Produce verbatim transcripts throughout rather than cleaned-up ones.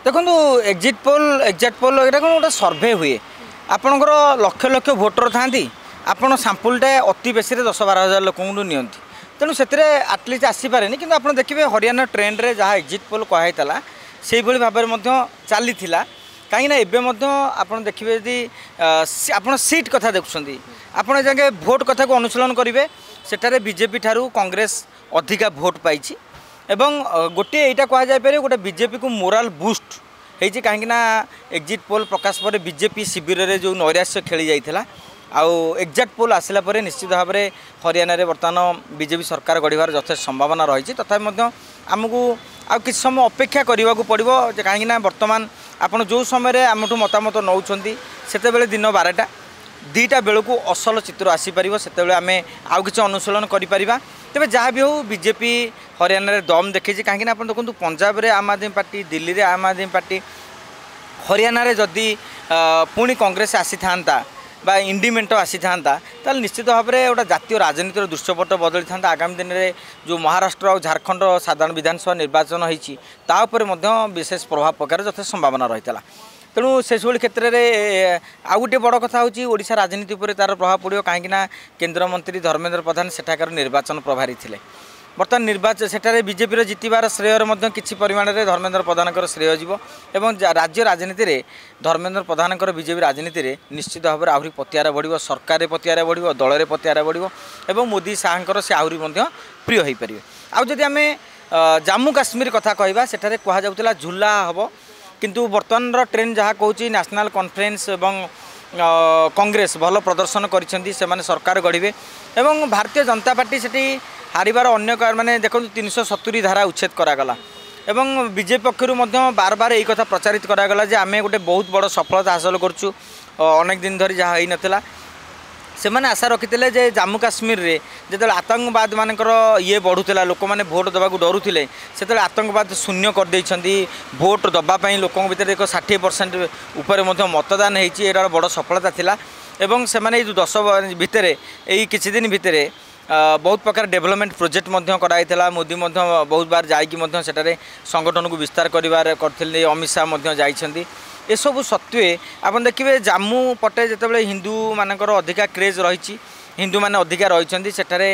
देखो exit poll exact पोल ये कौन गोटे सर्भे हुए आपणकर लक्ष लक्ष भोटर था आपण सांपुलटा अति बेसी दस बार हजार लोक नि तेणु से आटलिस्ट आसीपे कि आप देखिए हरियाणा ट्रेंड रे जहाँ एग्जिट पोल कहला से भाव में चली कहीं आप देखिए यदि आप सीट कथा देखुं आप जाके भोट कथा को अनुशीलन करेंगे सेठारे बीजेपी ठारू कांग्रेस अधिका भोट पाई एवं गोटे यहाँ कहुपर गोटे बीजेपी को मोराल बूस्ट होती कहीं एग्जिट पोल प्रकाश पर बीजेपी शिविर में जो नैराश्य खेली जाता आउ एग्जैक्ट पोल आसला पर निश्चित भाव में हरियाणा रे बर्तमान बीजेपी सरकार गढ़वार यथेष संभावना रही तथापि आमको आ कि समय अपेक्षा करने को पड़ो कहीं बर्तमान आपड़ जो समय आमठू मतामत नौ से दिन बारटा दुईटा बेलू असल चित्र आसीपर से आम आउ कि अनुशीलन कर तेज जहाँ भी हो बीजेपी हरियाणा रे दम देखी कहीं आप देखो पंजाब रे आम आदमी पार्टी दिल्ली रे आम आदमी पार्टी हरियाणा रे जदि पुणी कांग्रेस आसी था बा इंडिमेंट आसी था ताल निश्चित भाव में गोटे जातीय राजनीतिर दृश्यपट बदली था आगामी दिन में जो महाराष्ट्र और झारखंड साधारण विधानसभा निर्वाचन होती विशेष प्रभाव पकार यथेष संभावना रही है तेणु से सब क्षेत्र में आउ गोटे बड़ कथा होशा राजनीति पर तार प्रभाव पड़ो कहीं केन्द्रमंत्री धर्मेंद्र प्रधान सेठाकार निर्वाचन प्रभारी थे बर्तमान निर्वाचन सेठारे बीजेपी जितबार श्रेयर किसी परिमाण में धर्मेंद्र प्रधान श्रेय जीव एवं राज्य राजनीति में धर्मेंद्र प्रधान बीजेपी राजनीति में निश्चित भाव में आहरी पतियारा बढ़ो सरकार पतियारा बढ़ो दल में पतियारा बढ़ो एवं मोदी शाह से आहरी प्रिय हो पारे आदि आम जम्मू काश्मीर कथा कहवा सेठारे कहुला झूला हम किंतु बर्तमान ट्रेंड जहाँ कौच नेशनल कॉन्फ्रेंस एवं कांग्रेस भल प्रदर्शन करिसेंती से माने सरकार गढ़े एवं भारतीय जनता पार्टी से हारिबार अन्य माने देखो तीन सौ सत्तरी धारा उच्छेद करागला एवं बीजेपी पक्षर बार बार यही कथा प्रचारित करागला जे आमे गोटे बहुत बड़ सफलता हासिल करछु अनेक दिन धरी जहाँ होई नथिला से मैंने आशा रखी जे जम्मू काश्मीर रे जो आतंकवाद मानकर ये बढ़ुला लोक मैंने भोट देवाक डरुले से आतंकवाद शून्य करदे भोट दवापाई लोकों भितर एक षाठी परसेंट उपर मतदान होती बड़ सफलता थिला एवं से मैंने जो दस भितर यही किसी दिन भितर बहुत प्रकार डेवलपमेंट प्रोजेक्ट कराइला मोदी बहुत बार जाकि सेठारे संगठन को विस्तार कर करथिले अमित शाह जाइछंती एसबू सत्वे आप देखिए जम्मू पटे जिते हिंदू मानकर अधिका क्रेज रही हिंदू माने अधिका रही सेठारे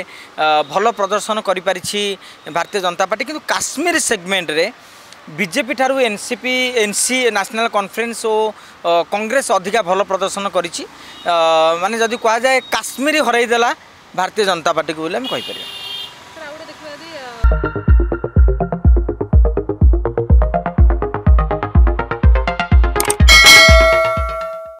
भल प्रदर्शन करि पारिछि भारतीय जनता पार्टी किंतु काश्मीर सेगमेंट रे बीजेपी ठारू एनसीपी एनसी नेशनल कॉन्फ्रेंस और कांग्रेस अधिका भल प्रदर्शन करिछि माने जदि कहा जाए काश्मीर हरईदेला भारतीय जनता पार्टी को बोले हम कहि परिया।